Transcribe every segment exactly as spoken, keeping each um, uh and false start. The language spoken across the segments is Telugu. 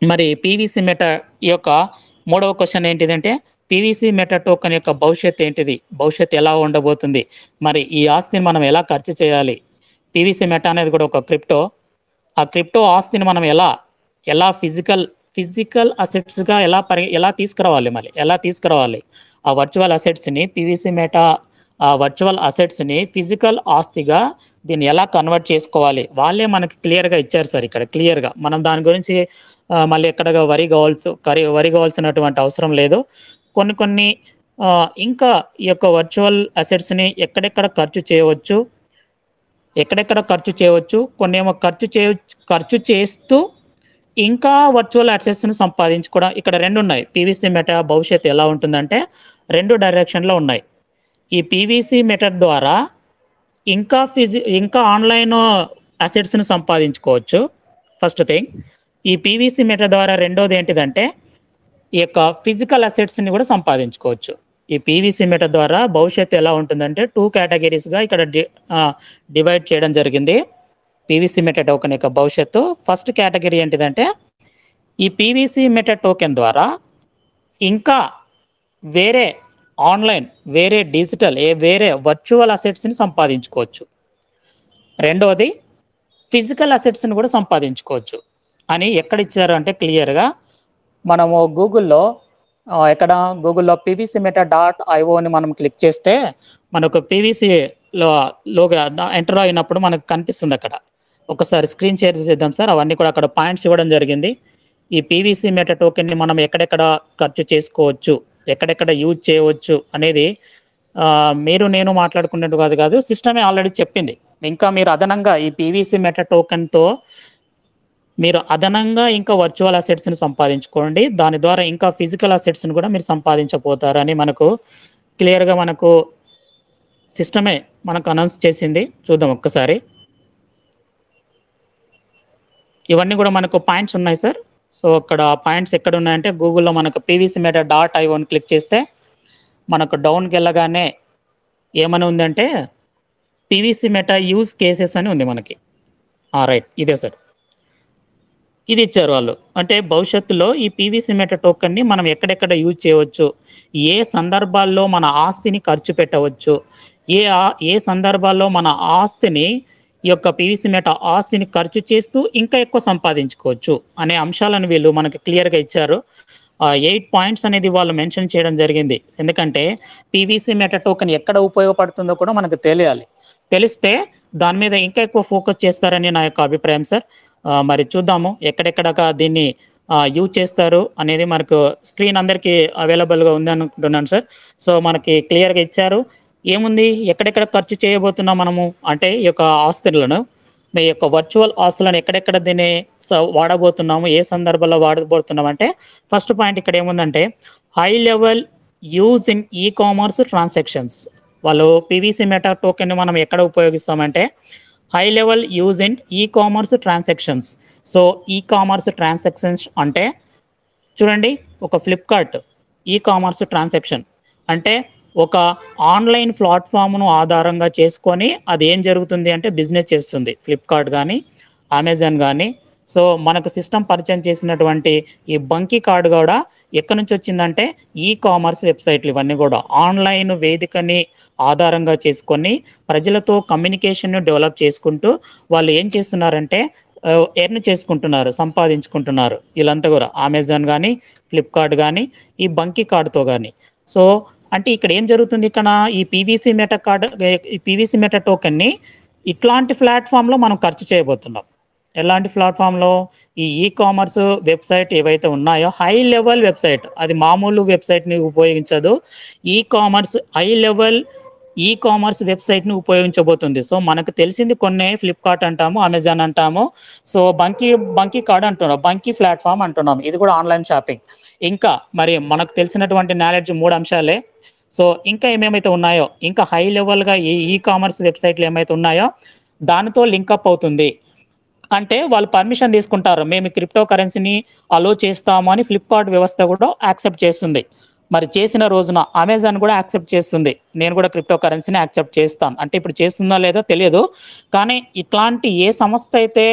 మరి పీవీసీ మెటా యొక్క మూడవ క్వశ్చన్ ఏంటిదంటే పీవీసీ మెటా టోకెన్ యొక్క భవిష్యత్తు ఏంటిది, భవిష్యత్తు ఎలా ఉండబోతుంది, మరి ఈ ఆస్తిని మనం ఎలా ఖర్చు చేయాలి. పీవీసీ మెటా అనేది కూడా ఒక క్రిప్టో. ఆ క్రిప్టో ఆస్తిని మనం ఎలా ఎలా ఫిజికల్ ఫిజికల్ అసెట్స్గా ఎలా పరి ఎలా తీసుకురావాలి మరి ఎలా తీసుకురావాలి ఆ వర్చువల్ అసెట్స్ని పీవీసీ మెటా ఆ వర్చువల్ అసెట్స్ని ఫిజికల్ ఆస్తిగా దీన్ని ఎలా కన్వర్ట్ చేసుకోవాలి వాళ్ళే మనకి క్లియర్గా ఇచ్చారు సార్. ఇక్కడ క్లియర్గా మనం దాని గురించి ఆ, మళ్ళీ ఎక్కడగా వరి కావాల్సి కరి వరి కావాల్సినటువంటి అవసరం లేదు. కొన్ని కొన్ని ఆ, ఇంకా ఈ యొక్క వర్చువల్ అసెట్స్ని ఎక్కడెక్కడ ఖర్చు చేయవచ్చు ఎక్కడెక్కడ ఖర్చు చేయవచ్చు కొన్ని ఏమో ఖర్చు చేయ ఖర్చు చేస్తూ ఇంకా వర్చువల్ అసెట్స్ని సంపాదించుకోవడం. ఇక్కడ రెండు ఉన్నాయి. పీవీసీ మెటా భవిష్యత్తు ఎలా ఉంటుందంటే రెండు డైరెక్షన్లో ఉన్నాయి. ఈ పీవీసీ మెథడ్ ద్వారా ఇంకా ఫిజి ఇంకా ఆన్లైన్ అసెట్స్ని సంపాదించుకోవచ్చు ఫస్ట్ థింగ్. ఈ పీవీసీ మెథడ్ ద్వారా రెండోది ఏంటిదంటే ఈ యొక్క ఫిజికల్ అసెట్స్ని కూడా సంపాదించుకోవచ్చు. ఈ పీవీసీ మెథడ్ ద్వారా భవిష్యత్తు ఎలా ఉంటుందంటే టూ కేటగిరీస్గా ఇక్కడ డి డివైడ్ చేయడం జరిగింది. పీవీసీ మెటా టోకెన్ యొక్క భవిష్యత్తు ఫస్ట్ కేటగిరీ ఏంటిదంటే ఈ పీవీసీ మెటా టోకెన్ ద్వారా ఇంకా వేరే ఆన్లైన్ వేరే డిజిటల్ ఏ వేరే వర్చువల్ అసెట్స్ని సంపాదించుకోవచ్చు. రెండవది ఫిజికల్ అసెట్స్ని కూడా సంపాదించుకోవచ్చు అని ఎక్కడ ఇచ్చారు అంటే క్లియర్గా మనము గూగుల్లో ఎక్కడ గూగుల్లో పీవీసీ మెటా డాట్ ఐఓని మనం క్లిక్ చేస్తే మనకు పీవీసీలో లోగా ఎంటర్ అయినప్పుడు మనకు కనిపిస్తుంది. అక్కడ ఒకసారి స్క్రీన్ షేర్ చేద్దాం సార్. అవన్నీ కూడా అక్కడ పాయింట్స్ ఇవ్వడం జరిగింది. ఈ పీవీసీ మెటా టోకెన్ని మనం ఎక్కడెక్కడ ఖర్చు చేసుకోవచ్చు ఎక్కడెక్కడ యూజ్ చేయవచ్చు అనేది మీరు నేను మాట్లాడుకున్నట్టు కాదు కాదు సిస్టమే ఆల్రెడీ చెప్పింది. ఇంకా మీరు అదనంగా ఈ పీవీసీ మెటా టోకెన్తో మీరు అదనంగా ఇంకా వర్చువల్ అసెట్స్ని సంపాదించుకోండి. దాని ద్వారా ఇంకా ఫిజికల్ అసెట్స్ని కూడా మీరు సంపాదించబోతారని మనకు క్లియర్గా మనకు సిస్టమే మనకు అనౌన్స్ చేసింది. చూద్దాం ఒక్కసారి. ఇవన్నీ కూడా మనకు పాయింట్స్ ఉన్నాయి సార్. సో అక్కడ పాయింట్స్ ఎక్కడ ఉన్నాయంటే గూగుల్లో మనకు పీవీసీ మెటా డాట్ ఐఓని క్లిక్ చేస్తే మనకు డౌన్కి వెళ్ళగానే ఏమని ఉందంటే పీవీసీ మెటా యూజ్ కేసెస్ అని ఉంది మనకి. రైట్, ఇదే సార్, ఇది ఇచ్చారు వాళ్ళు. అంటే భవిష్యత్తులో ఈ పీవీసీ మెటా టోకెన్ని మనం ఎక్కడెక్కడ యూజ్ చేయవచ్చు, ఏ సందర్భాల్లో మన ఆస్తిని ఖర్చు పెట్టవచ్చు, ఏ ఏ సందర్భాల్లో మన ఆస్తిని ఈ యొక్క పీవీసీ మెటా ఆస్తిని ఖర్చు చేస్తూ ఇంకా ఎక్కువ సంపాదించుకోవచ్చు అనే అంశాలను వీళ్ళు మనకి క్లియర్గా ఇచ్చారు. ఎయిట్ పాయింట్స్ అనేది వాళ్ళు మెన్షన్ చేయడం జరిగింది. ఎందుకంటే పీవీసీ మెటా టోకెన్ ఎక్కడ ఉపయోగపడుతుందో కూడా మనకు తెలియాలి. తెలిస్తే దాని మీద ఇంకా ఎక్కువ ఫోకస్ చేస్తారని నా యొక్క అభిప్రాయం సార్. మరి చూద్దాము ఎక్కడెక్కడ దీన్ని యూజ్ చేస్తారు అనేది మనకు స్క్రీన్ అందరికీ అవైలబుల్గా ఉంది అనుకుంటున్నాను సార్. సో మనకి క్లియర్గా ఇచ్చారు. ఏముంది ఎక్కడెక్కడ ఖర్చు చేయబోతున్నాం మనము అంటే ఈ యొక్క ఆస్తులను మీ యొక్క వర్చువల్ ఆస్తులను ఎక్కడెక్కడ దీన్ని వాడబోతున్నాము, ఏ సందర్భంలో వాడబోతున్నాం అంటే ఫస్ట్ పాయింట్ ఇక్కడ ఏముందంటే high level use in e commerce transactions. వాళ్ళు పీవీసీ మెటా టోకెన్ మనం ఎక్కడ ఉపయోగిస్తామంటే high level use in e commerce transactions. So e commerce transactions అంటే చూడండి, ఒక ఫ్లిప్కార్ట్ ఈ కామర్స్ ట్రాన్సాక్షన్ అంటే ఒక ఆన్లైన్ ప్లాట్ఫామ్ను ఆధారంగా చేసుకొని అది ఏం జరుగుతుంది అంటే బిజినెస్ చేస్తుంది ఫ్లిప్కార్ట్ కానీ అమెజాన్ కానీ. సో మనకు సిస్టమ్ పరిచయం చేసినటువంటి ఈ బంకీ కార్డు కూడా ఎక్కడి నుంచి వచ్చిందంటే ఈ కామర్స్ వెబ్సైట్లు ఇవన్నీ కూడా ఆన్లైన్ వేదికని ఆధారంగా చేసుకొని ప్రజలతో కమ్యూనికేషన్ను డెవలప్ చేసుకుంటూ వాళ్ళు ఏం చేస్తున్నారంటే ఎర్న్ చేసుకుంటున్నారు, సంపాదించుకుంటున్నారు వీళ్ళంతా కూడా అమెజాన్ కానీ ఫ్లిప్కార్ట్ కానీ ఈ బంకీ కార్డుతో కానీ. సో అంటే ఇక్కడ ఏం జరుగుతుంది, ఇక్కడ ఈ పీవీసీ మెటా కార్డ్ ఈ పీవీసీ మెటా టోకెన్ని ఇట్లాంటి ప్లాట్ఫామ్లో మనం ఖర్చు చేయబోతున్నాం. ఎలాంటి ప్లాట్ఫామ్లో ఈ ఈ కామర్స్ వెబ్సైట్ ఏవైతే ఉన్నాయో హై లెవెల్ వెబ్సైట్, అది మామూలు వెబ్సైట్ని ఉపయోగించదు, e commerce high level e commerce వెబ్సైట్ని ఉపయోగించబోతుంది. సో మనకు తెలిసింది కొన్ని ఫ్లిప్కార్ట్ అంటాము, అమెజాన్ అంటాము, సో బంకీ బంకీ కార్డ్ అంటున్నాం, బంకీ ప్లాట్ఫామ్ అంటున్నాం, ఇది కూడా ఆన్లైన్ షాపింగ్. ఇంకా మరి మనకు తెలిసినటువంటి నాలెడ్జ్ మూడు అంశాలే. సో ఇంకా ఏమేమైతే ఉన్నాయో ఇంకా హై లెవెల్గా ఈ ఈ కామర్స్ వెబ్సైట్లు ఏమైతే ఉన్నాయో దానితో లింకప్ అవుతుంది. అంటే వాళ్ళు పర్మిషన్ తీసుకుంటారు, మేము క్రిప్టో కరెన్సీని అలో చేస్తాము అని ఫ్లిప్కార్ట్ వ్యవస్థ కూడా యాక్సెప్ట్ చేస్తుంది. మరి చేసిన రోజున అమెజాన్ కూడా యాక్సెప్ట్ చేస్తుంది, నేను కూడా క్రిప్టో కరెన్సీని యాక్సెప్ట్ చేస్తాను అంటే ఇప్పుడు చేస్తుందా లేదో తెలియదు. కానీ ఇట్లాంటి ఏ సంస్థ అయితే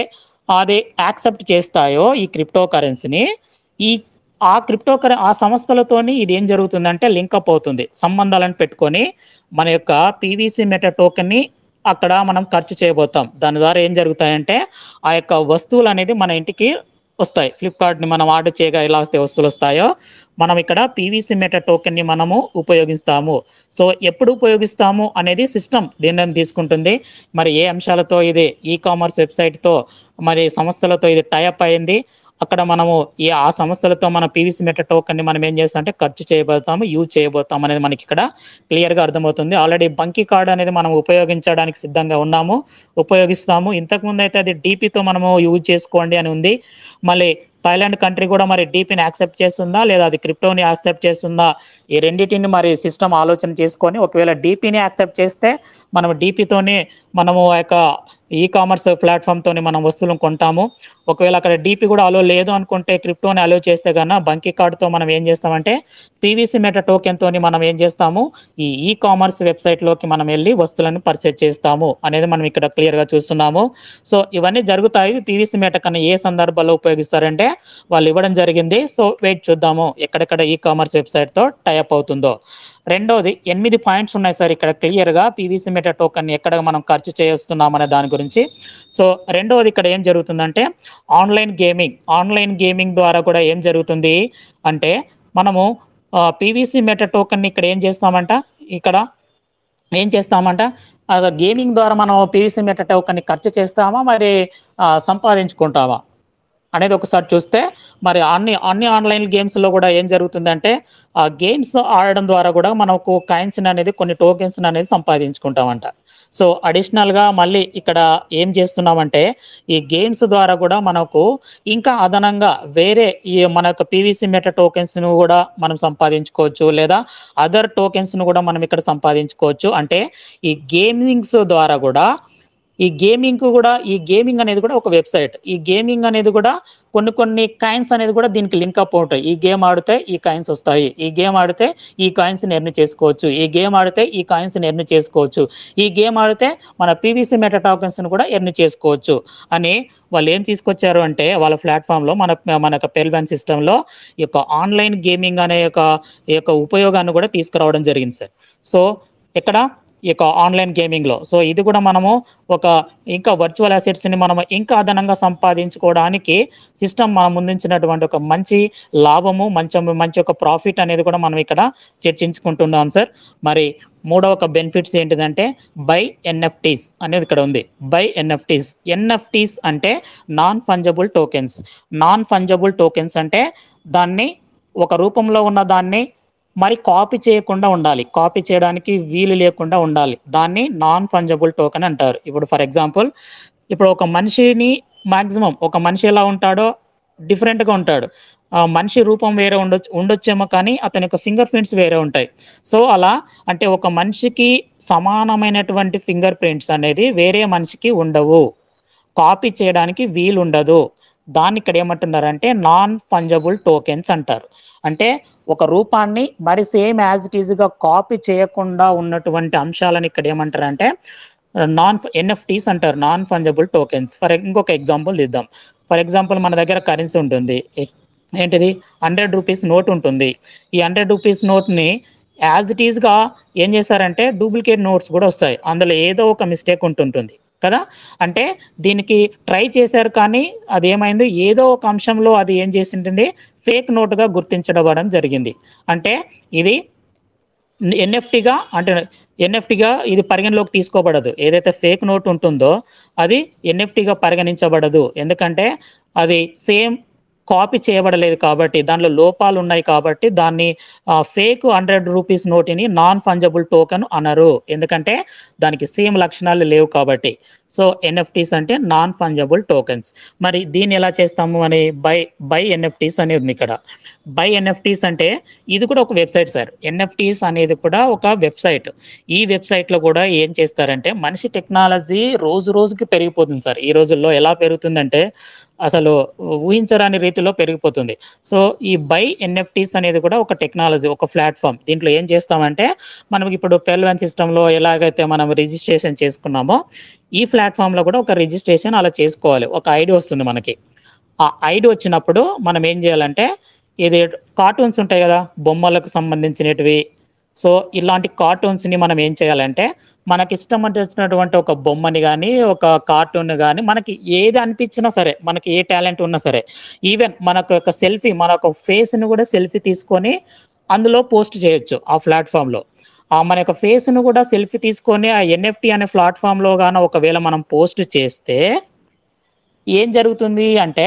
అది యాక్సెప్ట్ చేస్తాయో ఈ క్రిప్టో కరెన్సీని, ఈ ఆ క్రిప్టో కరె ఆ సంస్థలతోని ఇది ఏం జరుగుతుందంటే లింకప్ అవుతుంది. సంబంధాలను పెట్టుకొని మన యొక్క పీవీసీ మెటా టోకెన్‌ని అక్కడ మనం ఖర్చు చేయబోతాం. దాని ద్వారా ఏం జరుగుతాయంటే ఆ యొక్క వస్తువులు అనేది మన ఇంటికి వస్తాయి. ఫ్లిప్‌కార్ట్‌ని మనం ఆర్డర్ చేయగా ఎలా అయితే వస్తువులు వస్తాయో, మనం ఇక్కడ పీవీసీ మెటా టోకెన్‌ని మనము ఉపయోగిస్తాము. సో, ఎప్పుడు ఉపయోగిస్తాము అనేది సిస్టమ్ నిర్ణయం తీసుకుంటుంది. మరి ఏ అంశాలతో ఇది ఈ కామర్స్ వెబ్‌సైట్‌తో మరి సంస్థలతో ఇది టై అప్ అయింది. అక్కడ మనము ఈ ఆ సంస్థలతో మన పీవీసీ మెటా టోకెన్‌ని మనం ఏం చేస్తామంటే ఖర్చు చేయబోతాము, యూజ్ చేయబోతాము అనేది మనకి ఇక్కడ క్లియర్‌గా అర్థమవుతుంది. ఆల్రెడీ బంకీ కార్డ్ అనేది మనం ఉపయోగించడానికి సిద్ధంగా ఉన్నాము, ఉపయోగిస్తాము. ఇంతకుముందు అయితే అది డీపీతో మనము యూజ్ చేసుకోండి అని ఉంది. మళ్ళీ థాయిలాండ్ కంట్రీ కూడా మరి డీపీని యాక్సెప్ట్ చేస్తుందా, లేదా అది క్రిప్టోని యాక్సెప్ట్ చేస్తుందా, ఈ రెండిటిని మరి సిస్టమ్ ఆలోచన చేసుకొని ఒకవేళ డీపీని యాక్సెప్ట్ చేస్తే మనం డీపీతోనే మనము ఆ యొక్క ఈ కామర్స్ ప్లాట్ఫామ్‌తోని మనం వస్తువులను కొంటాము. ఒకవేళ అక్కడ డీపీ కూడా అలో లేదు అనుకుంటే క్రిప్టోని అలో చేస్తే గన బంకీ కార్డ్‌తో మనం ఏం చేస్తామంటే పీవీసీ మెటా టోకెన్‌తోని మనం ఏం చేస్తాము, ఈ ఈ కామర్స్ వెబ్‌సైట్‌లోకి మనం వెళ్లి వస్తువులను పర్చేజ్ చేస్తాము అనేది మనం ఇక్కడ క్లియర్‌గా చూస్తున్నాము. సో, ఇవన్నీ జరుగుతాయి. పీవీసీ మెటా కన్నా ఏ సందర్భాల్లో ఉపయోగిస్తారంటే వాళ్ళు ఇవ్వడం జరిగింది. సో, వెయిట్ చూద్దాము ఎక్కడెక్కడ ఈ కామర్స్ వెబ్‌సైట్‌తో టై అప్ అవుతుందో. రెండోది ఎనిమిది పాయింట్స్ ఉన్నాయి సార్ ఇక్కడ క్లియర్‌గా పీవీసీ మెటా టోకెన్‌ని ఎక్కడ మనం ఖర్చు చేస్తున్నాం అనే దాని గురించి. సో, రెండోది ఇక్కడ ఏం జరుగుతుందంటే ఆన్‌లైన్ గేమింగ్. ఆన్‌లైన్ గేమింగ్ ద్వారా కూడా ఏం జరుగుతుంది అంటే మనము ఆహ్, పీవీసీ మెటా టోకెన్‌ని ఇక్కడ ఏం చేస్తామంట, ఇక్కడ ఏం చేస్తామంట అది గేమింగ్ ద్వారా మనం పీవీసీ మెటా టోకెన్‌ని ఖర్చు చేస్తామా, మరి ఆహ్, సంపాదించుకుంటామా అనేది ఒకసారి చూస్తే మరి అన్ని అన్ని ఆన్‌లైన్ గేమ్స్‌లో కూడా ఏం జరుగుతుందంటే ఆ గేమ్స్ ఆడడం ద్వారా కూడా మనకు కాయిన్స్‌ని అనేది కొన్ని టోకెన్స్‌ని అనేది సంపాదించుకుంటామంట. సో, అడిషనల్‌గా మళ్ళీ ఇక్కడ ఏం చేస్తున్నామంటే ఈ గేమ్స్ ద్వారా కూడా మనకు ఇంకా అదనంగా వేరే ఈ మన యొక్క పీవీసీ మెటా టోకెన్స్‌ను కూడా మనం సంపాదించుకోవచ్చు. లేదా అదర్ టోకెన్స్‌ను కూడా మనం ఇక్కడ సంపాదించుకోవచ్చు. అంటే ఈ గేమింగ్స్ ద్వారా కూడా ఈ గేమింగ్‌కు కూడా ఈ గేమింగ్ అనేది కూడా ఒక వెబ్‌సైట్. ఈ గేమింగ్ అనేది కూడా కొన్ని కొన్ని కాయిన్స్ అనేది కూడా దీనికి లింక్ అప్ ఉంటాయి. ఈ గేమ్ ఆడితే ఈ కాయిన్స్ వస్తాయి. ఈ గేమ్ ఆడితే ఈ కాయిన్స్‌ని ఎర్న్ చేసుకోవచ్చు. ఈ గేమ్ ఆడితే ఈ కాయిన్స్‌ని ఎర్న్ చేసుకోవచ్చు. ఈ గేమ్ ఆడితే మన పీవీసీ మెటా టోకెన్స్‌ని కూడా ఎర్న్ చేసుకోవచ్చు అని వాళ్ళు ఏం తీసుకొచ్చారు అంటే వాళ్ళ ప్లాట్‌ఫామ్‌లో మన మన యొక్క పెర్ల్‌వైన్ సిస్టమ్‌లో ఈ యొక్క ఆన్‌లైన్ గేమింగ్ అనే యొక్క ఈ యొక్క ఉపయోగాన్ని కూడా తీసుకురావడం జరిగింది సార్. సో, ఎక్కడ ఈ యొక్క ఆన్‌లైన్ గేమింగ్‌లో. సో, ఇది కూడా మనము ఒక ఇంకా వర్చువల్ అసెట్స్‌ని మనం ఇంకా అదనంగా సంపాదించుకోవడానికి సిస్టమ్ మన ముందుంచినటువంటి ఒక మంచి లాభము, మంచి మంచి ఒక ప్రాఫిట్ అనేది కూడా మనం ఇక్కడ చర్చించుకుంటున్నాం సార్. మరి మూడవ ఒక బెనిఫిట్స్ ఏంటిదంటే బై ఎన్ఎఫ్టీస్ అనేది ఇక్కడ ఉంది. Buy NFTs. ఎన్ఎఫ్టీస్ అంటే non fungible tokens. Non fungible tokens అంటే దాన్ని ఒక రూపంలో ఉన్న దాన్ని మరి కాపీ చేయకుండా ఉండాలి. కాపీ చేయడానికి వీలు లేకుండా ఉండాలి. దాన్ని నాన్ ఫంజబుల్ టోకెన్ అంటారు. ఇప్పుడు ఫర్ ఎగ్జాంపుల్ ఇప్పుడు ఒక మనిషిని మాక్సిమం ఒక మనిషి ఎలా ఉంటాడో డిఫరెంట్‌గా ఉంటాడు. ఆహ్, మనిషి రూపం వేరే ఉండొచ్చు ఉండొచ్చేమో కానీ అతని యొక్క ఫింగర్ ప్రింట్స్ వేరే ఉంటాయి. సో, అలా అంటే ఒక మనిషికి సమానమైనటువంటి ఫింగర్ ప్రింట్స్ అనేది వేరే మనిషికి ఉండవు. కాపీ చేయడానికి వీలుండదు. దాన్ని ఇక్కడ ఏమంటున్నారంటే నాన్ ఫంజబుల్ టోకెన్స్ అంటారు. అంటే ఒక రూపాన్ని మరి సేమ్ యాజ్ ఇట్ ఈస్‌గా కాపీ చేయకుండా ఉన్నటువంటి అంశాలను ఇక్కడ ఏమంటారంటే నాన్ ఎన్ఎఫ్టీస్ అంటారు. Non fungible tokens. ఫర్ ఇంకొక ఎగ్జాంపుల్ తీద్దాం. ఫర్ ఎగ్జాంపుల్ మన దగ్గర కరెన్సీ ఉంటుంది. ఏ- ఏంటిది హండ్రెడ్ రూపీస్ నోట్ ఉంటుంది. ఈ హండ్రెడ్ రూపీస్ నోట్‌ని యాజ్ ఇట్ ఈస్‌గా ఏం చేశారంటే డూప్లికేట్ నోట్స్ కూడా వస్తాయి. అందులో ఏదో ఒక మిస్టేక్ ఉంటుంటుంది కదా! అంటే దీనికి ట్రై చేశారు కానీ అదేమైంది ఏదో ఒక అంశంలో అది ఏం చేసింటుంది ఫేక్ నోట్‌గా గుర్తించబడడం జరిగింది. అంటే ఇది ఎన్ఎఫ్టీగా అంటే ఎన్ఎఫ్టీగా ఇది పరిగణలోకి తీసుకోబడదు. ఏదైతే ఫేక్ నోట్ ఉంటుందో అది ఎన్ఎఫ్టీగా పరిగణించబడదు. ఎందుకంటే అది సేమ్ కాపీ చేయబడలేదు కాబట్టి దానిలో లోపాలు ఉన్నాయి కాబట్టి దాన్ని ఆహ్, ఫేక్ హండ్రెడ్ రూపీస్ నోట్‌ని నాన్ ఫంజబుల్ టోకెన్ అనరు. ఎందుకంటే దానికి సేమ్ లక్షణాలు లేవు కాబట్టి. సో, ఎన్ఎఫ్టీస్ అంటే నాన్ ఫంజబుల్ టోకెన్స్. మరి దీన్ని ఎలా చేస్తాము అని బై బై ఎన్ఎఫ్టీస్ అనేది ఉంది ఇక్కడ. బై ఎన్ఎఫ్టీస్ అంటే ఇది కూడా ఒక వెబ్‌సైట్ సార్. ఎన్ఎఫ్టీస్ అనేది కూడా ఒక వెబ్‌సైట్. ఈ వెబ్‌సైట్‌లో కూడా ఏం చేస్తారంటే మనిషి టెక్నాలజీ రోజు రోజుకి పెరిగిపోతుంది సార్. ఈ రోజుల్లో ఎలా పెరుగుతుందంటే అసలు ఊహించరాని రీతిలో పెరిగిపోతుంది. సో, ఈ బై ఎన్ఎఫ్టీస్ అనేది కూడా ఒక టెక్నాలజీ, ఒక ప్లాట్‌ఫార్మ్. దీంట్లో ఏం చేస్తామంటే, మనం ఇప్పుడు పెర్ల్‌వన్ సిస్టమ్‌లో ఎలాగైతే మనం రిజిస్ట్రేషన్ చేసుకున్నామో, ఈ ప్లాట్‌ఫార్మ్‌లో కూడా ఒక రిజిస్ట్రేషన్ అలా చేసుకోవాలి. ఒక ఐడీ వస్తుంది మనకి. ఆ ఐడీ వచ్చినప్పుడు మనం ఏం చేయాలంటే, ఇది కార్టూన్స్ ఉంటాయి గదా! బొమ్మలకు సంబంధించినటివి. సో, ఇలాంటి కార్టూన్స్‌ని మనం ఏం చేయాలంటే, మనకిష్టం వచ్చినటువంటి ఒక బొమ్మని గాని, ఒక కార్టూన్‌ని గాని, మనకి ఏది అనిపించినా సరే, మనకి ఏ టాలెంట్ ఉన్నా సరే, ఈవెన్ మనకు ఒక సెల్ఫీ, మన యొక్క ఫేస్‌ని కూడా సెల్ఫీ తీసుకొని అందులో పోస్ట్ చేయొచ్చు ఆ ప్లాట్‌ఫార్మ్‌లో. ఆ మన యొక్క ఫేస్‌ని కూడా సెల్ఫీ తీసుకొని ఆ ఎన్ఎఫ్టీ అనే ప్లాట్‌ఫార్మ్‌లో గాన ఒకవేళ మనం పోస్ట్ చేస్తే ఏం జరుగుతుంది అంటే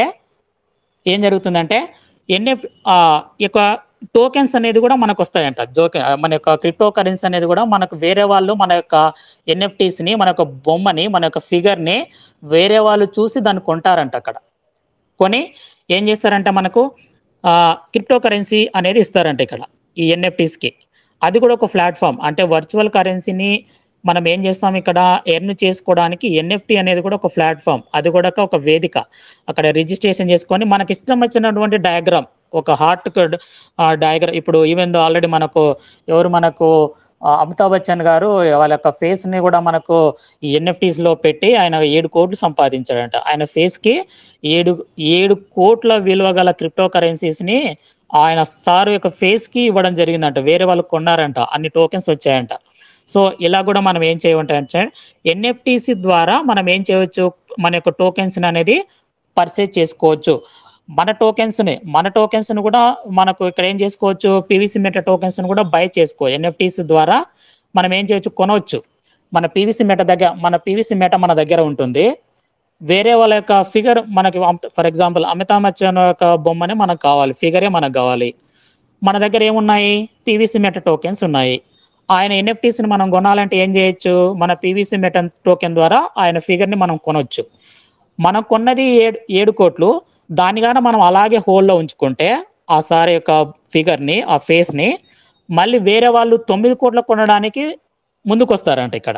ఏం జరుగుతుందంటే ఎన్ఎఫ్ ఆహ్, ఈ యొక్క టోకెన్స్ అనేది గూడా మనకొస్తాయంట. జోకె మన యొక్క క్రిప్టో కరెన్సీ అనేది గూడా మనకు వేరే వాళ్ళు మన యొక్క ఎన్ఎఫ్‌టీస్‌ని, మన యొక్క బొమ్మని, మన యొక్క ఫిగర్‌ని వేరే వాళ్ళు చూసి దాన్ని కొంటారంట అక్కడ. కొని ఏం జేస్తారంటే మనకు ఆహ్, క్రిప్టో కరెన్సీ అనేది ఇస్తారంట ఇక్కడ. ఈ ఎన్ఎఫ్‌టీస్‌కి. అది గూడా ఒక ప్లాట్‌ఫార్మ్. అంటే వర్చువల్ కరెన్సీని మనం ఏం జేస్తాం ఇక్కడ ఎర్న్ చేసుకోవడానికి ఎన్ఎఫ్‌టీ అనేది కూడా ఒక ప్లాట్‌ఫార్మ్. అది గూడా ఒక వేదిక. అక్కడ రిజిస్ట్రేషన్ చేసుకొని మనకిష్టం వచ్చినటువంటి డయాగ్రామ్, ఒక హార్ట్ కడ్ ఆహ్, డయాగ్రా ఇప్పుడు ఈవెన్ దో ఆల్రెడీ మనకు ఎవరు మనకు ఆహ్, అమితాబ్ బచ్చన్ గారు వాళ్ళ యొక్క ఫేస్‌ని గూడా మనకు ఈ ఎన్ఎఫ్‌టీస్‌లో పెట్టి ఆయన ఏడు కోట్లు సంపాదించాడంట. ఆయన ఫేస్‌కి ఏడు ఏడు కోట్ల విలువ గల క్రిప్టో కరెన్సీస్‌ని ఆయన సార్ యొక్క ఫేస్‌కి ఇవ్వడం జరిగిందంట. వేరే వాళ్ళు కొన్నారంట. అన్ని టోకెన్స్ వచ్చాయంట. సో, ఇలా గూడా మనం ఏం చేయమంటే ఎన్ఎఫ్‌టీసీ ద్వారా మనం ఏం చేయవచ్చు, మన యొక్క టోకెన్స్‌ని అనేది పర్చేజ్ చేసుకోవచ్చు. మన టోకెన్స్‌ని, మన టోకెన్స్‌ని గూడా మనకు ఇక్కడ ఏం చేసుకోవచ్చు, పీవీసీ మెటా టోకెన్స్‌ని గూడా బై చేసుకో ఎన్ఎఫ్‌టీస్ ద్వారా మనం ఏం చేయొచ్చు, కొనవచ్చు. మన పీవీసీ మెటా దగ్గర మన పీవీసీ మెటా మన దగ్గర ఉంటుంది. వేరే వాళ్ళ యొక్క ఫిగర్ మనకి um for example Amitabh Bachchan యొక్క బొమ్మనే మనకు కావాలి. ఫిగరే మనకు గావాలి. మన దగ్గర ఏమున్నాయి? పీవీసీ మెటా టోకెన్స్ ఉన్నాయి. ఆయన ఎన్ఎఫ్‌టీస్‌ని మనం కొనాలంటే ఏం జేయొచ్చు? మన పీవీసీ మెటా టోకెన్ ద్వారా ఆయన ఫిగర్‌ని మనం కొనొచ్చు. మనం కొన్నది ఏడు ఏడు కోట్లు దాన్ని గాన మనం అలాగే హోల్డ్‌లో ఉంచుకుంటే, ఆ సార్ యొక్క ఫిగర్‌ని, ఆ ఫేస్‌ని మళ్ళీ వేరే వాళ్ళు తొమ్మిది కోట్లు కొనడానికి ముందుకొస్తారంట ఇక్కడ.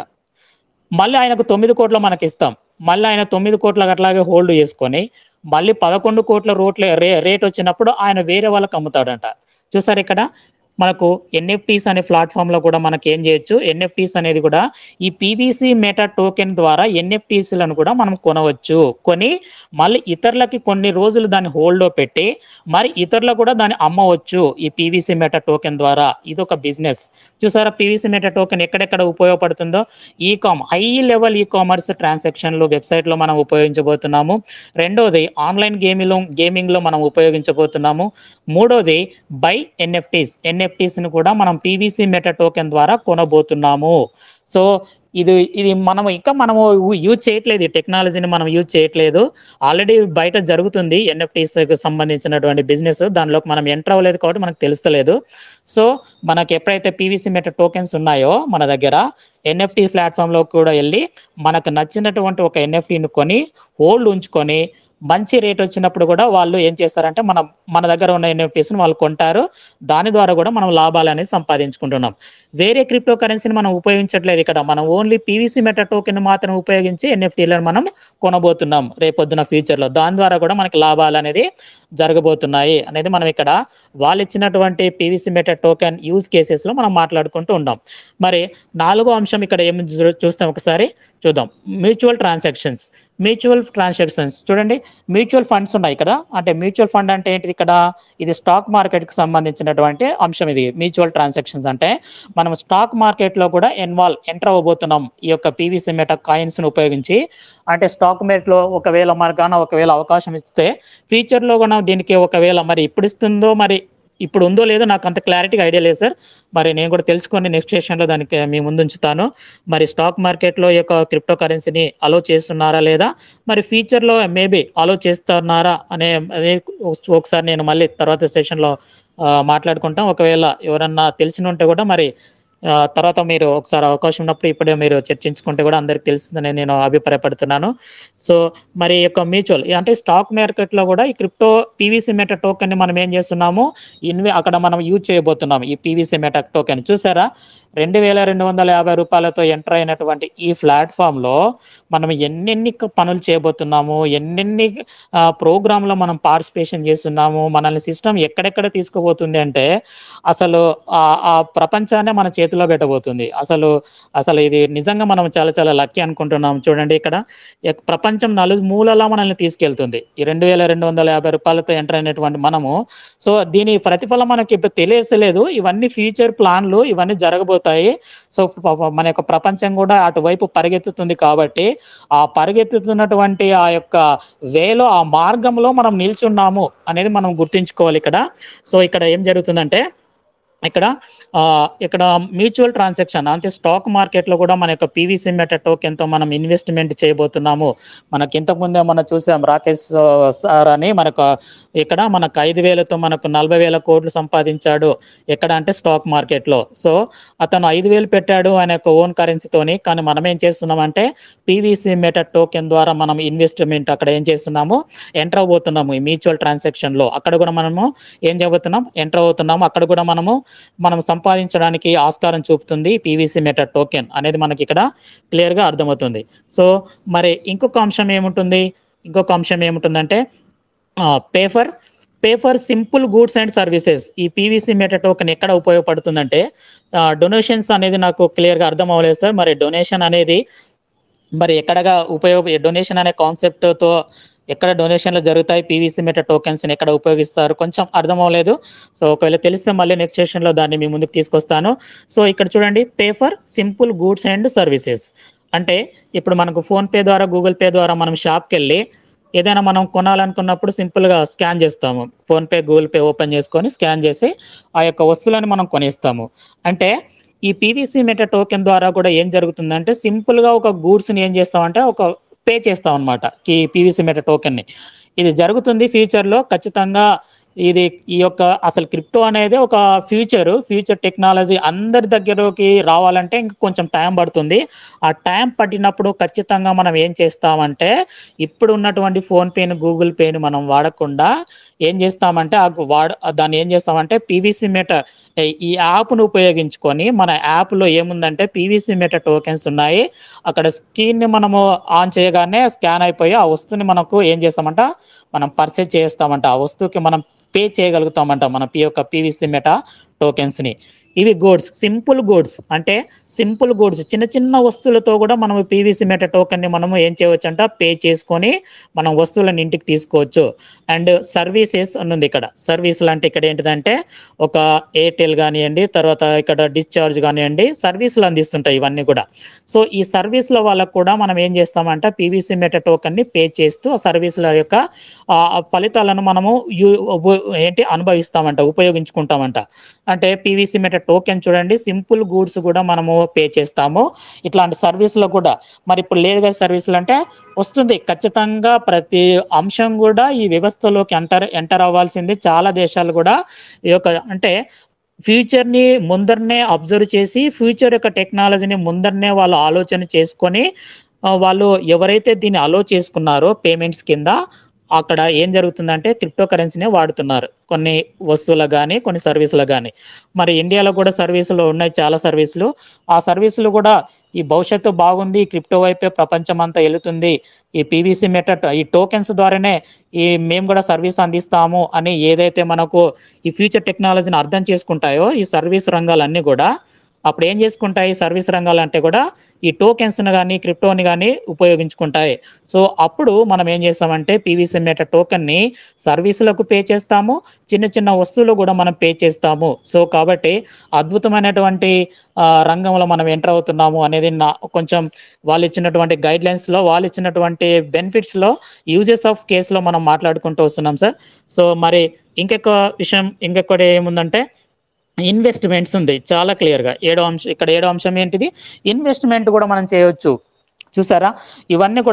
మళ్ళీ ఆయనకు తొమ్మిది కోట్లు మనకిస్తాం. మళ్ళీ ఆయన తొమ్మిది కోట్లు అట్లాగే హోల్డ్ చేసుకొని, మళ్ళీ పదకొండు కోట్ల రోట్లే రే రేటొచ్చినప్పుడు ఆయన వేరే వాళ్ళకి అమ్ముతాడంట. చూసారా ఇక్కడ? మనకు ఎన్ఎఫ్‌టీస్ అనే ప్లాట్‌ఫార్మ్‌లో కూడా మనకేం జేయొచ్చు, ఎన్ఎఫ్‌టీస్ అనేది కూడా ఈ పీవీసీ మెటా టోకెన్ ద్వారా ఎన్ఎఫ్‌టీస్‌లను కూడా మనం కొనవచ్చు. కొని మళ్ళీ ఇతరులకి కొన్ని రోజులు దాన్ని హోల్డ్‌లో పెట్టి, మరి ఇతరులకు కూడా దాన్ని అమ్మవచ్చు. ఈ పీవీసీ మెటా టోకెన్ ద్వారా. ఇదొక బిజినెస్. చూసారా పీవీసీ మెటా టోకెన్ ఎక్కడెక్కడ ఉపయోగపడుతుందో? Ecom high level e commerce ట్రాన్సాక్షన్‌లు వెబ్‌సైట్‌లో మనం ఉపయోగించబోతున్నాము. రెండోది ఆన్‌లైన్ గేమిలో గేమింగ్‌లో మనం ఉపయోగించబోతున్నాము. మూడోది బై ఎన్ఎఫ్‌టీస్. ఎన్ఎఫ్‌టీస్‌ని కూడా మనం పీవీసీ మెటా టోకెన్ ద్వారా కొనబోతున్నాము. సో, ఇది ఇది మనం ఇంకా మనము యూ యూజ్ చేయట్లేదు. ఈ టెక్నాలజీని మనం యూజ్ చేయట్లేదు. ఆల్రెడీ బయట జరుగుతుంది ఎన్ఎఫ్‌టీస్‌కి సంబంధించినటువంటి బిజినెస్. దానిలోకి మనం ఎంటర్ అవ్వలేదు కాబట్టి మనకు తెలుస్తలేదు. సో, మనకి ఎప్పుడైతే పీవీసీ మెటా టోకెన్స్ ఉన్నాయో మన దగ్గర, ఎన్ఎఫ్‌టీ ప్లాట్‌ఫార్మ్‌లోకి కూడా ఎళ్లి మనకు నచ్చినటువంటి ఒక ఎన్ఎఫ్‌టీని కొని హోల్డ్ ఉంచుకొని మంచి రేట్ వచ్చినప్పుడు కూడా వాళ్ళు ఏం చేస్తారంటే మన మన దగ్గర ఉన్న ఎన్ఎఫ్‌టీస్‌ని వాళ్ళు కొంటారు. దాని ద్వారా కూడా మనం లాభాలనేది సంపాదించుకుంటున్నాం. వేరే క్రిప్టో కరెన్సీని మనం ఉపయోగించట్లేదు ఇక్కడ. మనం ఓన్లీ పీవీసీ మెటా టోకెన్‌ని మాత్రం ఉపయోగించి ఎన్ఎఫ్‌టీలను మనం కొనబోతున్నాం రేపొద్దున ఫ్యూచర్‌లో. దాని ద్వారా కూడా మనకి లాభాలనేది జరగబోతున్నాయి అనేది మనం ఇక్కడ వాళ్ళిచ్చినటువంటి పీవీసీ మెటా టోకెన్ యూజ్ కేసెస్‌లో మనం మాట్లాడుకుంటూ ఉన్నాం. మరి నాలుగో అంశం ఇక్కడ ఏమి జు చూస్తాం ఒకసారి చూద్దాం. Mutual transactions. మ్యూచువల్ ట్రాన్సాక్షన్స్ చూడండి. మ్యూచువల్ ఫండ్స్ ఉన్నాయి ఇక్కడ. అంటే మ్యూచువల్ ఫండ్ అంటే ఏంటిది ఇక్కడ? ఇది స్టాక్ మార్కెట్‌కి సంబంధించినటువంటి అంశం ఇది. మ్యూచువల్ ట్రాన్సాక్షన్స్ అంటే మనం స్టాక్ మార్కెట్‌లో కూడా ఇన్వాల్వ్ ఎంటర్ అవ్వబోతున్నాం. ఈ యొక్క పీవీసీ మెటా కాయిన్స్‌ని ఉపయోగించి. అంటే స్టాక్ మార్కెట్‌లో ఒకవేళ మనకు గాన ఒకవేళ అవకాశం ఇస్తే ఫ్యూచర్‌లో కూడా దీనికి ఒకవేళ మరి ఎప్పుడిస్తుందో మరి ఇప్పుడు ఉందో లేదో నాకు అంత క్లారిటీగా ఐడియా లేదు సార్. మరి నేను కూడా తెలుసుకొని నెక్స్ట్ సెషన్‌లో దానికి మీ ముందుంచుతాను. మరి స్టాక్ మార్కెట్‌లో ఈ యొక్క క్రిప్టో కరెన్సీని అలో చేస్తున్నారా లేదా? మరి ఫ్యూచర్‌లో మేబీ అలో చేస్తున్నారా అనే అదే ఒకసారి నేను మళ్ళీ తర్వాత సెషన్‌లో ఆహ్, మాట్లాడుకుంటాం. ఒకవేళ ఎవరన్నా తెలిసినుంటే కూడా మరి ఆహ్, తర్వాత మీరు ఒకసారి అవకాశం ఉన్నప్పుడు ఇప్పుడే మీరు చర్చించుకుంటే కూడా అందరికి తెలుస్తుందని నేను అభిప్రాయపడుతున్నాను. సో, మరి ఈ యొక్క మ్యూచువల్ అంటే స్టాక్ మార్కెట్‌లో కూడా ఈ క్రిప్టో పీవీసీ మెటా టోకెన్‌ని మనం ఏం చేస్తున్నాము, ఇన్వె అక్కడ మనం యూజ్ చేయబోతున్నాం. ఈ పీవీసీ మెటా టోకెన్ చూసారా? రెండు వేల రెండు వందల యాభై రూపాయలతో ఎంటర్ అయినటువంటి ఈ ప్లాట్ఫామ్లో మనం ఎన్నెన్ని క- పనులు చేయబోతున్నాము, ఎన్నెన్ని ప్రోగ్రాంలో మనం పార్టిసిపేషన్ చేస్తున్నాము, మనల్ని సిస్టమ్ ఎక్కడెక్కడ తీసుకుపోతుంది అంటే అసలు ఆ ఆ ప్రపంచాన్నే మన చేతిలో పెట్టబోతుంది. అసలు అసలు ఇది నిజంగా మనం చాలా చాలా లక్కీ అనుకుంటున్నాం. చూడండి ఇక్కడ ఎక్- ప్రపంచం నలుమూలలా మనల్ని తీసుకెళ్తుంది. ఈ రెండు వేల రెండు వందల యాభై రూపాయలతో ఎంటర్ అయినటువంటి మనము. సో దీని ప్రతిఫలం మనకి ఇప్పుడు తెలియసలేదు. ఇవన్నీ ఫ్యూచర్ ప్లాన్లు, ఇవన్నీ జరగబోతాయి. సో ప- మన యొక్క ప్రపంచం కూడా అటువైపు పరిగెత్తుతుంది కాబట్టి ఆ పరిగెత్తుతున్నటువంటి ఆ యొక్క వేలో, ఆ మార్గంలో మనం నిల్చున్నాము అనేది మనం గుర్తుంచుకోవాలి ఇక్కడ. సో ఇక్కడ ఏం జరుగుతుందంటే ఇక్కడ ఆ, ఇక్కడ మ్యూచువల్ ట్రాన్సాక్షన్ అంటే స్టాక్ మార్కెట్లో కూడా మన యొక్క పీవీసీ మెటా టోకెన్తో మనం ఇన్వెస్ట్మెంట్ చేయబోతున్నాము. మనకి ఇంతకుముందే మనం చూసాం రాకేష్ ఆ, సార్ అని మనకు ఇక్కడ మనకు ఐదు వేలతో మనకు నలభై వేల కోట్లు సంపాదించాడు. ఎక్కడ అంటే స్టాక్ మార్కెట్లో. సో అతను ఐదు వేలు పెట్టాడు ఆయన యొక్క ఓన్ కరెన్సీతోని. కానీ మనం ఏం చేస్తున్నామంటే పీవీసీ మెటా టోకెన్ ద్వారా మనం ఇన్వెస్ట్మెంట్ అక్కడ ఏం చేస్తున్నాము, ఎంటర్ అవబోతున్నాము ఈ మ్యూచువల్ ట్రాన్సాక్షన్లో. అక్కడ కూడా మనము ఏం చేయబోతున్నాం, ఎంటర్ అవుతున్నాము. అక్కడ కూడా మనము మనం సంపాదించడానికి ఆస్కారం చూపుతుంది పీవీసీ మెటా టోకెన్ అనేది మనకి ఇక్కడ క్లియర్గా అర్థమవుతుంది. సో మరి ఇంకొక అంశం ఏముంటుంది, ఇంకొక అంశం ఏముంటుందంటే pay for pay for simple goods and services. ఈ పీవీసీ మెటా టోకెన్ ఎక్కడ ఉపయోగపడుతుందంటే డొనేషన్స్ అనేది నాకు క్లియర్గా అర్థం అవ్వలేదు సార్. మరి డొనేషన్ అనేది మరి ఎక్కడగా ఉపయోగ డొనేషన్ అనే కాన్సెప్ట్తో ఎక్కడ డొనేషన్లు జరుగుతాయి, పీవీసీ మెటా టోకెన్స్ని ఎక్కడ ఉపయోగిస్తారు, కొంచెం అర్థం అవ్వలేదు. సో ఒకవేళ తెలిస్తే మళ్ళీ నెక్స్ట్ సెషన్లో దాన్ని మీ ముందుకు తీసుకొస్తాను. సో ఇక్కడ చూడండి, pay for simple goods and services అంటే ఇప్పుడు మనకు ఫోన్పే ద్వారా, గూగుల్ పే ద్వారా మనం షాప్కి వెళ్ళి ఏదైనా మనం కొనాలనుకున్నప్పుడు సింపుల్గా స్కాన్ చేస్తాము. ఫోన్పే, గూగుల్ పే ఓపెన్ చేసుకొని స్కాన్ చేసి ఆ యొక్క వస్తువులను మనం కొనేస్తాము. అంటే ఈ పీవీసీ మెటా టోకెన్ ద్వారా కూడా ఏం జరుగుతుందంటే సింపుల్గా ఒక గూడ్స్ని ఏం చేస్తామంటే ఒక పే చేస్తాం అనమాట ఈ పీవీసీ మెటా టోకెన్ని. ఇది జరుగుతుంది ఫ్యూచర్లో ఖచ్చితంగా. ఇది ఈ యొక్క అసలు క్రిప్టో అనేది ఒక ఫ్యూచర్ ఫ్యూచర్ టెక్నాలజీ అందరి దగ్గరకి రావాలంటే ఇంక కొంచెం టైం పడుతుంది. ఆ టైం పట్టినప్పుడు ఖచ్చితంగా మనం ఏం చేస్తామంటే ఇప్పుడు ఉన్నటువంటి ఫోన్పేని, గూగుల్ పేని మనం వాడకుండా ఏం చేస్తామంటే ఆ వాడ దాన్ని ఏం చేస్తామంటే పీవీసీ మెటా ఈ యాప్ను ఉపయోగించుకొని, మన యాప్లో ఏముందంటే పీవీసీ మెటా టోకెన్స్ ఉన్నాయి. అక్కడ స్క్రీన్ని మనము ఆన్ చేయగానే స్కాన్ అయిపోయి ఆ వస్తువుని మనకు ఏం చేస్తామంట, మనం పర్చేజ్ చేస్తామంట. ఆ వస్తువుకి మనం పే చేయగలుగుతామంట మన పి యొక్క పీవీసీ మెటా టోకెన్స్ని. ఇవి గూడ్స్, సింపుల్ గూడ్స్ అంటే సింపుల్ గూడ్స్ చిన్న చిన్న వస్తువులతో కూడా మనం పీవీసీ మెటా టోకెన్ని మనము ఏం చేయవచ్చు అంట, పే చేసుకొని మనం వస్తువులను ఇంటికి తీసుకోవచ్చు. అండ్ సర్వీసెస్ అన్నది ఇక్కడ. సర్వీసులు అంటే ఇక్కడ ఏంటిదంటే ఒక ఎయిర్టెల్ కానివ్వండి, తర్వాత ఇక్కడ డిశ్చార్జ్ కానివ్వండి, సర్వీసులు అందిస్తుంటాయి ఇవన్నీ కూడా. సో ఈ సర్వీసుల వాళ్ళకు కూడా మనం ఏం చేస్తామంటే పీవీసీ మెటా టోకెన్ని పే చేస్తూ ఆ సర్వీసుల యొక్క ఆ ఫలితాలను మనము యూ ఉప- ఏంటి అనుభవిస్తామంట, ఉపయోగించుకుంటామంట. అంటే పీవీసీ మెటా టోకెన్ చూడండి, సింపుల్ గూడ్స్ కూడా మనము పే చేస్తాము ఇట్లాంటి సర్వీసులో కూడా. మరి ఇప్పుడు లేదు కదా సర్వీసులు అంటే వస్తుంది ఖచ్చితంగా. ప్రతి అంశం కూడా ఈ వ్యవస్థలోకి ఎంటర్ ఎంటర్ అవ్వాల్సింది. చాలా దేశాలు కూడా ఈ యొక్క అంటే ఫ్యూచర్ని ముందరనే అబ్జర్వ్ చేసి ఫ్యూచర్ యొక్క టెక్నాలజీని ముందరనే వాళ్ళు ఆలోచన చేసుకొని ఆ, వాళ్ళు ఎవరైతే దీన్ని అలో చేసుకున్నారో పేమెంట్స్ కింద అక్కడ ఏం జరుగుతుందంటే క్రిప్టో కరెన్సీనే వాడుతున్నారు కొన్ని వస్తువులకు కానీ, కొన్ని సర్వీసులకు కానీ. మరి ఇండియాలో కూడా సర్వీసులు ఉన్నాయి, చాలా సర్వీసులు. ఆ సర్వీసులు కూడా ఈ భవిష్యత్తు బాగుంది, ఈ క్రిప్టో వైపే ప్రపంచం అంతా వెళుతుంది, ఈ పీవీసీ మెటట్ ఈ టోకెన్స్ ద్వారానే ఈ మేము కూడా సర్వీస్ అందిస్తాము అని ఏదైతే మనకు ఈ ఫ్యూచర్ టెక్నాలజీని అర్థం చేసుకుంటాయో ఈ సర్వీస్ రంగాలన్నీ కూడా అప్పుడు ఏం చేసుకుంటాయి, సర్వీస్ రంగాలు అంటే కూడా ఈ టోకెన్స్ని కానీ, క్రిప్టోని కానీ ఉపయోగించుకుంటాయి. సో అప్పుడు మనం ఏం చేస్తామంటే పీవీసీ మెటా టోకెన్ని సర్వీసులకు పే చేస్తాము, చిన్న చిన్న వస్తువులు కూడా మనం పే చేస్తాము. సో కాబట్టి అద్భుతమైనటువంటి ఆ, రంగంలో మనం ఎంటర్ అవుతున్నాము అనేది నా కొంచెం వాళ్ళు ఇచ్చినటువంటి గైడ్ లైన్స్లో, వాళ్ళు ఇచ్చినటువంటి బెనిఫిట్స్లో, యూజెస్ ఆఫ్ కేసులో మనం మాట్లాడుకుంటూ వస్తున్నాం సార్. సో మరి ఇంకొక విషయం, ఇంకొకటి ఏముందంటే ఇన్వెస్ట్మెంట్స్ ఉంది చాలా క్లియర్గా. ఏడో అంశం, ఇక్కడ ఏడో అంశం ఏంటిది, ఇన్వెస్ట్మెంట్ కూడా మనం చేయవచ్చు. చూసారా, ఇవన్నీ కూడా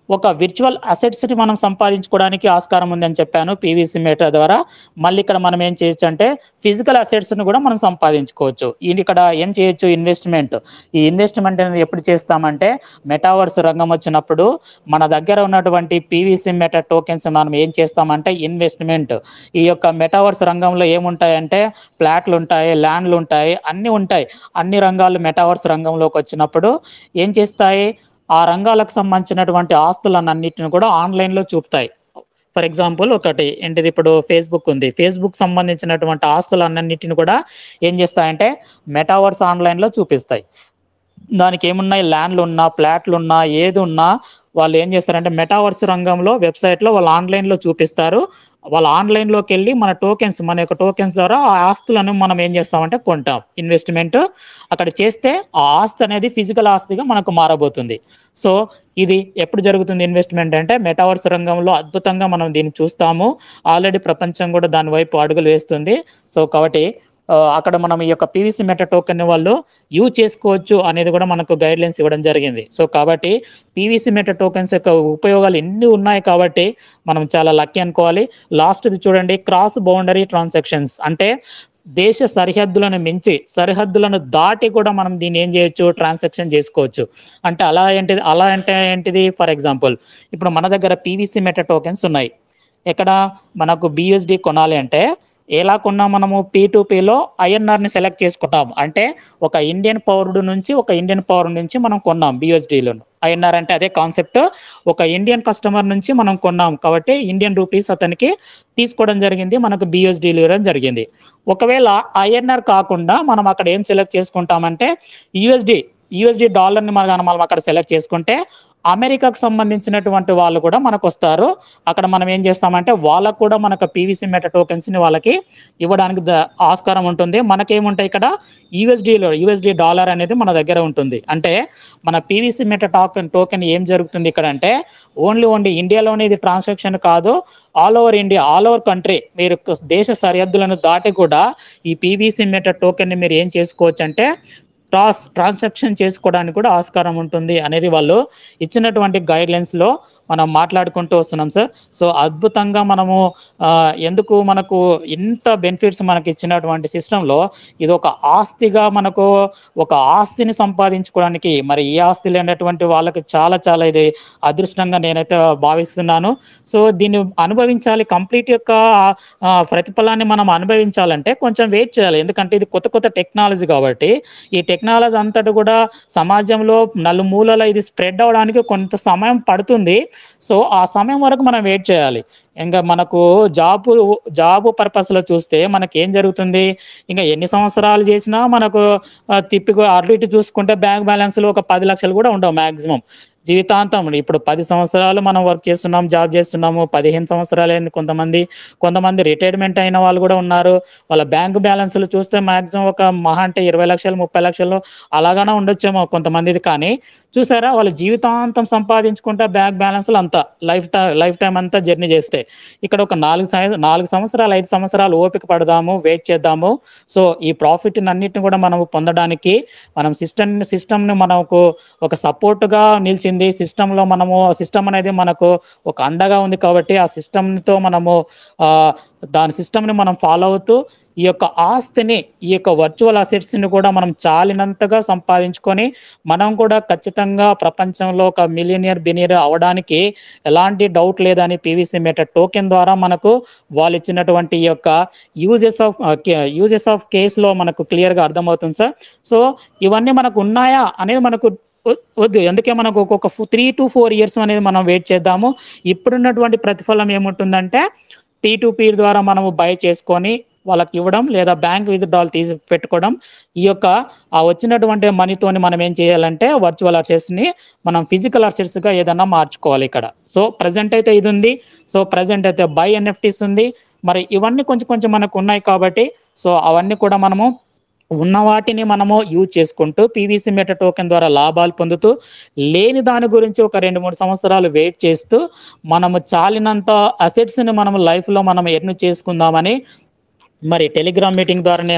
ఒక విర్చువల్ అసెట్స్‌ని మనం సంపాదించుకోవడానికి ఆస్కారం ఉందని చెప్పాను పీవీసీ మీటర్ ద్వారా. మళ్ళీ ఇక్కడ మనం ఏం చేయొచ్చు అంటే ఫిజికల్ అసెట్స్‌ని కూడా మనం సంపాదించుకోవచ్చు. ఇది ఇక్కడ ఏం చేయొచ్చు ఇన్వెస్ట్‌మెంట్. ఈ ఇన్వెస్ట్‌మెంట్ అనేది ఎప్పుడు చేస్తామంటే మెటావర్స్ రంగం వచ్చినప్పుడు మన దగ్గర ఉన్నటువంటి పీవీసీ మీటర్ టోకెన్స్ మనం ఏం చేస్తామంటే ఇన్వెస్ట్‌మెంట్. ఈ యొక్క మెటావర్స్ రంగంలో ఏముంటాయంటే ఫ్లాట్‌లుంటాయి, ల్యాండ్‌లుంటాయి, అన్నీ ఉంటాయి. అన్ని రంగాలు మెటావర్స్ రంగంలోకి వచ్చినప్పుడు ఏం చేస్తాయి? ఆ రంగాలకు సంబంధించినటువంటి ఆస్తులనన్నిటిని కూడా ఆన్‌లైన్‌లో చూపుతాయి. ఫర్ ఎగ్జాంపుల్ ఒకటి ఏంటిది ఇప్పుడు ఫేస్‌బుక్ ఉంది. ఫేస్‌బుక్ సంబంధించినటువంటి ఆస్తులనన్నిటిని కూడా ఏం చేస్తాయంటే మెటావర్స్ ఆన్‌లైన్‌లో చూపిస్తాయి. దానికి ఏమున్నాయి ల్యాండ్‌లున్నా, ఫ్లాట్‌లున్నా, ఏదున్నా వాళ్ళు ఏం చేస్తారంటే మెటావర్స్ రంగంలో వెబ్‌సైట్‌లో వాళ్ళు ఆన్‌లైన్‌లో చూపిస్తారు. వాళ్ళు ఆన్‌లైన్‌లోకెళ్ళి మన టోకెన్స్ మన యొక్క టోకెన్స్ ద్వారా ఆ ఆస్తులను మనం ఏం చేస్తామంటే కొంటాం. ఇన్వెస్ట్‌మెంట్ అక్కడ చేస్తే ఆ ఆస్తి అనేది ఫిజికల్ ఆస్తిగా మనకు మారబోతుంది. సో, ఇది ఎప్పుడు జరుగుతుంది ఇన్వెస్ట్‌మెంట్ అంటే మెటావర్స్ రంగంలో అద్భుతంగా మనం దీన్ని చూస్తాము. ఆల్రెడీ ప్రపంచం కూడా దాని వైపు అడుగులు వేస్తుంది. సో, కాబట్టి ఆహ్, అక్కడ మనం ఈ యొక్క పీవీసీ మెటా టోకెన్‌ని వాళ్ళు యూజ్ చేసుకోవచ్చు అనేది కూడా మనకు గైడ్‌లైన్స్ ఇవ్వడం జరిగింది. సో, కాబట్టి పీవీసీ మెటా టోకెన్స్ యొక్క ఉపయోగాలు ఎన్ని ఉన్నాయి కాబట్టి మనం చాలా లక్కీ అనుకోవాలి. లాస్ట్‌ది చూడండి క్రాస్ బౌండరీ ట్రాన్సాక్షన్స్ అంటే దేశ సరిహద్దులను మించి, సరిహద్దులను దాటి కూడా మనం దీన్ని ఏం చేయొచ్చు ట్రాన్సాక్షన్ చేసుకోవచ్చు. అంటే అలా ఏంటిది అలా అంటే ఏంటిది ఫర్ ఎగ్జాంపుల్ ఇప్పుడు మన దగ్గర పీవీసీ మెటా టోకెన్స్ ఉన్నాయి. ఎక్కడ మనకు బీయూఎస్‌డీ కొనాలి అంటే ఎలా కొన్నా మనము పీ టు పీలో ఐఎన్ఆర్‌ని సెలెక్ట్ చేసుకుంటాం. అంటే ఒక ఇండియన్ పౌరుడు నుంచి ఒక ఇండియన్ పౌరుడు నుంచి మనం కొన్నాం బీయూఎస్‌డీలోను. ఐఎన్ఆర్ అంటే అదే కాన్సెప్ట్. ఒక ఇండియన్ కస్టమర్ నుంచి మనం కొన్నాం కాబట్టి ఇండియన్ రూపీస్ అతనికి తీసుకోవడం జరిగింది. మనకు బీయూఎస్‌డీలు ఇవ్వడం జరిగింది. ఒకవేళ ఐఎన్ఆర్ కాకుండా మనం అక్కడ ఏం సెలెక్ట్ చేసుకుంటామంటే యూఎస్‌డీ, యూఎస్‌డీ డాలర్‌ని మనం మనం అక్కడ సెలెక్ట్ చేసుకుంటే అమెరికాకు సంబంధించినటువంటి వాళ్ళు కూడా మనకొస్తారు. అక్కడ మనం ఏం చేస్తామంటే వాళ్ళకు కూడా మనకు పీవీసీ మెటా టోకెన్స్‌ని వాళ్ళకి ఇవ్వడానికి ద ఆస్కారం ఉంటుంది. మనకేముంటాయి ఇక్కడ యూఎస్‌డీలో యూఎస్‌డీ డాలర్ అనేది మన దగ్గర ఉంటుంది. అంటే మన పీవీసీ మెటా టోకెన్ టోకెన్ ఏం జరుగుతుంది ఇక్కడ అంటే ఓన్లీ ఓన్లీ ఇండియాలోనే ఇది ట్రాన్సాక్షన్ కాదు. All over India, all over country మీరు క దేశ సరిహద్దులను దాటి కూడా ఈ పీవీసీ మెటా టోకెన్‌ని మీరు ఏం చేసుకోవచ్చంటే క్రాస్ ట్రాన్సాక్షన్ చేసుకోవడానికి కూడా ఆస్కారం ఉంటుంది అనేది వాళ్ళు ఇచ్చినటువంటి గైడ్‌లైన్స్‌లో మనం మాట్లాడుకుంటూ వస్తున్నాం సార్. సో, అద్భుతంగా మనము ఆహ్, ఎందుకు మనకు ఇంత బెనిఫిట్స్ మనకిచ్చినటువంటి సిస్టమ్‌లో ఇదొక ఆస్తిగా మనకు ఒక ఆస్తిని సంపాదించుకోవడానికి మరి ఈ ఆస్తి లేనటువంటి వాళ్ళకి చాలా చాలా ఇది అదృష్టంగా నేనైతే భావిస్తున్నాను. సో, దీన్ని అనుభవించాలి కంప్లీట్ యొక్క ఆహ్, ప్రతిఫలాన్ని మనం అనుభవించాలంటే కొంచెం వెయిట్ చేయాలి. ఎందుకంటే ఇది కొత్త కొత్త టెక్నాలజీ కాబట్టి ఈ టెక్నాలజీ అంతటి కూడా సమాజంలో నలుమూలల ఇది స్ప్రెడ్ అవ్వడానికి కొంత సమయం పడుతుంది. సో, ఆ సమయం వరకు మనం వెయిట్ చేయాలి. ఇంక మనకు జాబు జాబు పర్పస్‌లో చూస్తే మనకేం జరుగుతుంది? ఇంక ఎన్ని సంవత్సరాలు చేసినా మనకు ఆహ్, తిప్పి అటు ఇటు చూసుకుంటే బ్యాంక్ బ్యాలెన్స్‌లో ఒక పది లక్షలు కూడా ఉండవు మాక్సిమం. జీవితాంతం ఇప్పుడు పది సంవత్సరాలు మనం వర్క్ చేస్తున్నాం, జాబ్ చేస్తున్నాము. పదిహేను సంవత్సరాలయింది కొంతమంది. కొంతమంది రిటైర్మెంట్ అయిన వాళ్ళు కూడా ఉన్నారు. వాళ్ళ బ్యాంక్ బ్యాలెన్స్‌లు చూస్తే మాక్సిమం ఒక మహా అంటే ఇరవై లక్షలు, ముప్పై లక్షలు అలాగానే ఉండొచ్చేమో కొంతమందిది. కానీ చూసారా వాళ్ళు జీవితాంతం సంపాదించుకుంటా బ్యాంక్ బ్యాలెన్స్‌లు అంతా లైఫ్ టై లైఫ్ టైమ్ అంతా జర్నీ చేస్తే. ఇక్కడ ఒక నాలుగు సై నాలుగు సంవత్సరాలు, ఐదు సంవత్సరాలు ఓపిక పడదాము, వెయిట్ చేద్దాము. సో, ఈ ప్రాఫిట్‌నన్నిటిని కూడా మనము పొందడానికి మనం సిస్టమ్‌ని సిస్టమ్‌ని మనకు ఒక సపోర్ట్‌గా నిలిచింది. సిస్టమ్‌లో మనము సిస్టమ్ అనేది మనకు ఒక అండగా ఉంది కాబట్టి ఆ సిస్టమ్‌తో మనము ఆహ్, దాని సిస్టమ్‌ని మనం ఫాలో అవుతూ ఈ యొక్క ఆస్తిని, ఈ యొక్క వర్చువల్ అసెట్స్‌ని కూడా మనం చాలినంతగా సంపాదించుకొని మనం కూడా ఖచ్చితంగా ప్రపంచంలో ఒక మిలియనియర్, బిలియనియర్ అవ్వడానికి ఎలాంటి డౌట్ లేదని పీవీసీ మెటా టోకెన్ ద్వారా మనకు వాళ్ళిచ్చినటువంటి ఈ యొక్క యూజెస్ ఆఫ్ ఆహ్, కే యూజెస్ ఆఫ్ కేస్‌లో మనకు క్లియర్‌గా అర్థమవుతుంది సార్. సో, ఇవన్నీ మనకు ఉన్నాయా అనేది మనకు ఒ వద్దు. అందుకే మనకు ఒకొక్క ఫు మూడు నాలుగు ఇయర్స్ అనేది మనం వెయిట్ చేద్దాము. ఇప్పుడున్నటువంటి ప్రతిఫలం ఏముంటుందంటే పీ టు పీ ద్వారా మనము బై చేసుకొని వాళ్ళకివ్వడం లేదా బ్యాంక్ విత్‌డ్రాల్ తీసి పెట్టుకోవడం. ఈ యొక్క ఆ వచ్చినటువంటి మనీతోని మనం ఏం చేయాలంటే వర్చువల్ అసెట్స్‌ని మనం ఫిజికల్ అసెట్స్‌గా ఏదన్నా మార్చుకోవాలి ఇక్కడ. సో, ప్రెజెంట్ అయితే ఇదుంది. సో, ప్రెజెంట్ అయితే బై ఎన్ఎఫ్‌టీస్ ఉంది. మరి ఇవన్నీ కొంచెం కొంచెం మనకున్నాయి కాబట్టి సో, అవన్నీ కూడా మనము ఉన్న వాటిని మనము యూజ్ చేసుకుంటూ పీవీసీ మెటా టోకెన్ ద్వారా లాభాలు పొందుతూ, లేని దాని గురించి ఒక రెండు, మూడు సంవత్సరాలు వెయిట్ చేస్తూ, మనము చాలినంత అసెట్స్‌ని మనము లైఫ్‌లో మనం ఎర్న్ చేసుకుందామని మరి టెలిగ్రామ్ మీటింగ్ ద్వారా నేను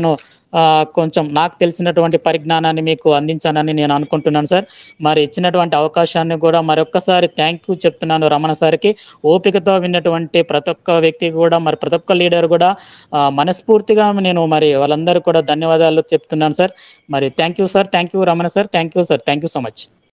కొంచెం నాకు తెలిసినటువంటి పరిజ్ఞానాన్ని మీకు అందించానని నేను అనుకుంటున్నాను సార్. మరి ఇచ్చినటువంటి అవకాశాన్ని కూడా మరొక్కసారి థ్యాంక్ యూ చెప్తున్నాను రమణ సార్కి. ఓపికతో విన్నటువంటి ప్రతి ఒక్క వ్యక్తి కూడా, మరి ప్రతి ఒక్క లీడర్ కూడా మనస్ఫూర్తిగా నేను మరి వాళ్ళందరూ కూడా ధన్యవాదాలు చెప్తున్నాను సార్. మరి thank you sir, thank you Ramana sir, thank you sir, thank you so much.